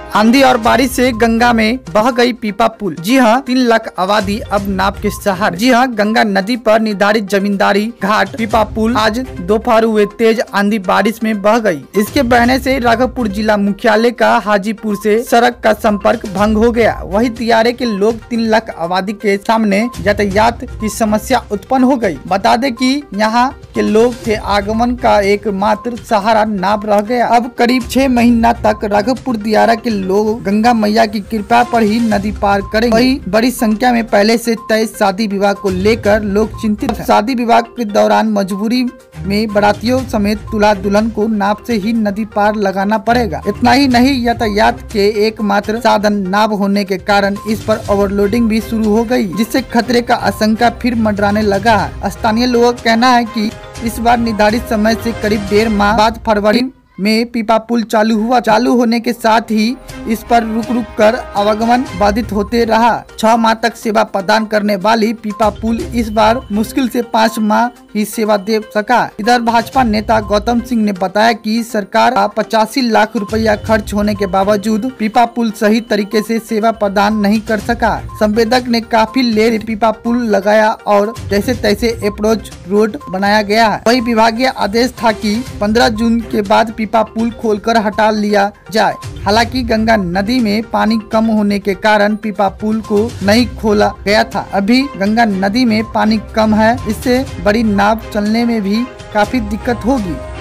आंधी और बारिश से गंगा में बह गई पीपा पुल। जी हां, 3 लाख आबादी अब नाव के सहारे। जी हां, गंगा नदी पर निर्धारित जमींदारी घाट पीपा पुल आज दोपहर हुए तेज आंधी बारिश में बह गई। इसके बहने से राघवपुर जिला मुख्यालय का हाजीपुर से सड़क का संपर्क भंग हो गया। वही तियारे के लोग 3 लाख आबादी के सामने यातायात की समस्या उत्पन्न हो गई। बता दें कि यहाँ के लोग के आगमन का एकमात्र सहारा नाव रह गया। अब करीब 6 महीना तक राघवपुर दियारा के लोग गंगा मैया की कृपा पर ही नदी पार करेंगे। वही बड़ी संख्या में पहले से तय शादी विवाह को लेकर लोग चिंतित हैं। शादी विवाह के दौरान मजबूरी में बारातियों समेत दूल्हा दुल्हन को नाव से ही नदी पार लगाना पड़ेगा। इतना ही नहीं, यातायात के एकमात्र साधन नाव होने के कारण इस पर ओवरलोडिंग भी शुरू हो गई, जिससे खतरे का आशंका फिर मंडराने लगा है। स्थानीय लोगों का कहना है कि इस बार निर्धारित समय से करीब 1.5 माह बाद फरवरी में पीपा पुल चालू हुआ। चालू होने के साथ ही इस पर रुक रुक कर आवागमन बाधित होते रहा। 6 माह तक सेवा प्रदान करने वाली पीपा पुल इस बार मुश्किल से 5 माह ही सेवा दे सका। इधर भाजपा नेता गौतम सिंह ने बताया कि सरकार का 85 लाख रुपया खर्च होने के बावजूद पीपा पुल सही तरीके से सेवा प्रदान नहीं कर सका। संवेदक ने काफी लेट पीपा पुल लगाया और जैसे तैसे अप्रोच रोड बनाया गया है। वही विभागीय आदेश था कि 15 जून के बाद पीपा पुल खोलकर हटा लिया जाए। हालांकि गंगा नदी में पानी कम होने के कारण पीपा पुल को नहीं खोला गया था। अभी गंगा नदी में पानी कम है, इससे बड़ी नाव चलने में भी काफी दिक्कत होगी।